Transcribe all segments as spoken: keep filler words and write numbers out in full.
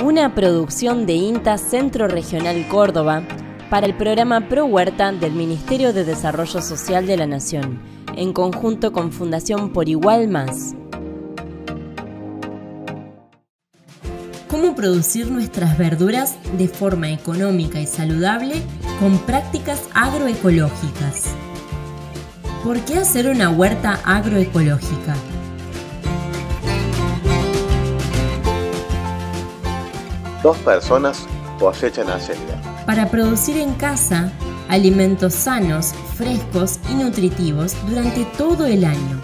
una producción de INTA Centro Regional Córdoba para el programa Pro Huerta del Ministerio de Desarrollo Social de la Nación, en conjunto con Fundación Por Igual Más. ¿Cómo producir nuestras verduras de forma económica y saludable con prácticas agroecológicas? ¿Por qué hacer una huerta agroecológica? Dos personas cosechan acelga. Para producir en casa alimentos sanos, frescos y nutritivos durante todo el año.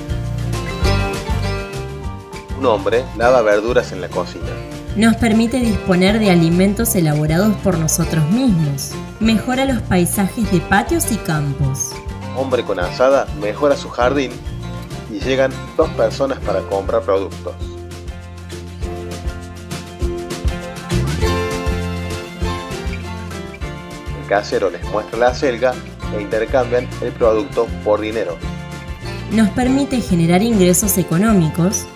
Un hombre lava verduras en la cocina. Nos permite disponer de alimentos elaborados por nosotros mismos. Mejora los paisajes de patios y campos. Hombre con azada mejora su jardín y llegan dos personas para comprar productos. El casero les muestra la acelga e intercambian el producto por dinero. Nos permite generar ingresos económicos.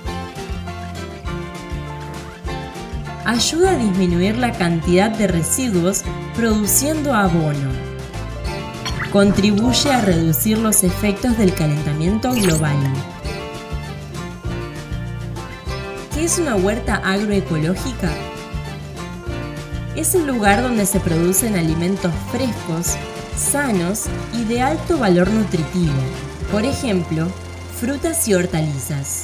Ayuda a disminuir la cantidad de residuos produciendo abono. Contribuye a reducir los efectos del calentamiento global. ¿Qué es una huerta agroecológica? Es el lugar donde se producen alimentos frescos, sanos y de alto valor nutritivo. Por ejemplo, frutas y hortalizas.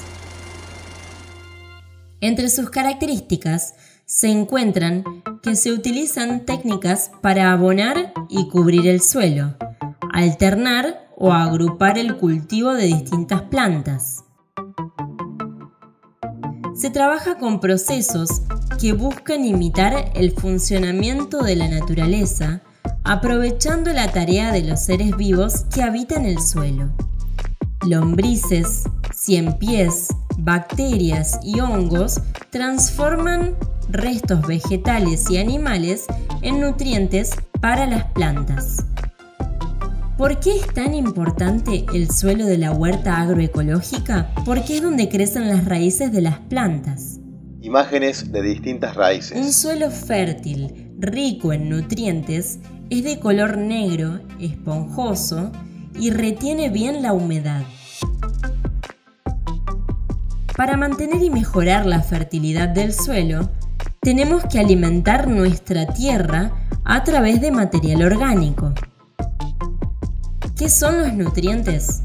Entre sus características se encuentran que se utilizan técnicas para abonar y cubrir el suelo, alternar o agrupar el cultivo de distintas plantas. Se trabaja con procesos que buscan imitar el funcionamiento de la naturaleza, aprovechando la tarea de los seres vivos que habitan el suelo. Lombrices, ciempiés, bacterias y hongos transforman restos vegetales y animales en nutrientes para las plantas. ¿Por qué es tan importante el suelo de la huerta agroecológica? Porque es donde crecen las raíces de las plantas. Imágenes de distintas raíces. Un suelo fértil, rico en nutrientes, es de color negro, esponjoso y retiene bien la humedad. Para mantener y mejorar la fertilidad del suelo, tenemos que alimentar nuestra tierra a través de material orgánico. ¿Qué son los nutrientes?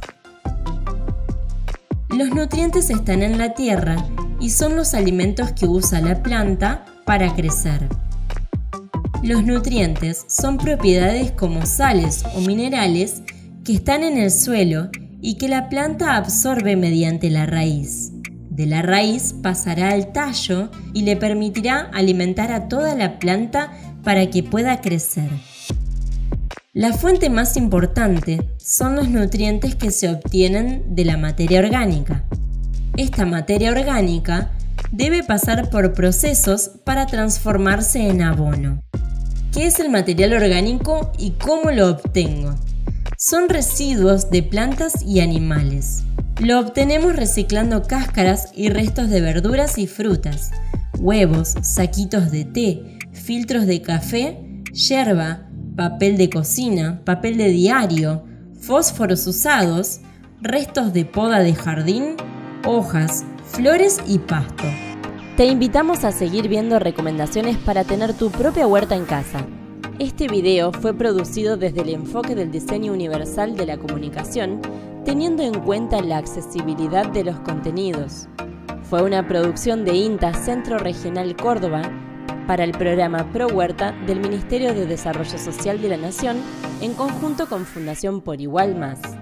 Los nutrientes están en la tierra y son los alimentos que usa la planta para crecer. Los nutrientes son propiedades como sales o minerales que están en el suelo y que la planta absorbe mediante la raíz. De la raíz pasará al tallo y le permitirá alimentar a toda la planta para que pueda crecer. La fuente más importante son los nutrientes que se obtienen de la materia orgánica. Esta materia orgánica debe pasar por procesos para transformarse en abono. ¿Qué es el material orgánico y cómo lo obtengo? Son residuos de plantas y animales. Lo obtenemos reciclando cáscaras y restos de verduras y frutas, huevos, saquitos de té, filtros de café, yerba, papel de cocina, papel de diario, fósforos usados, restos de poda de jardín, hojas, flores y pasto. Te invitamos a seguir viendo recomendaciones para tener tu propia huerta en casa. Este video fue producido desde el enfoque del diseño universal de la comunicación, teniendo en cuenta la accesibilidad de los contenidos. Fue una producción de INTA Centro Regional Córdoba para el programa Pro Huerta del Ministerio de Desarrollo Social de la Nación en conjunto con Fundación Por Igual Más.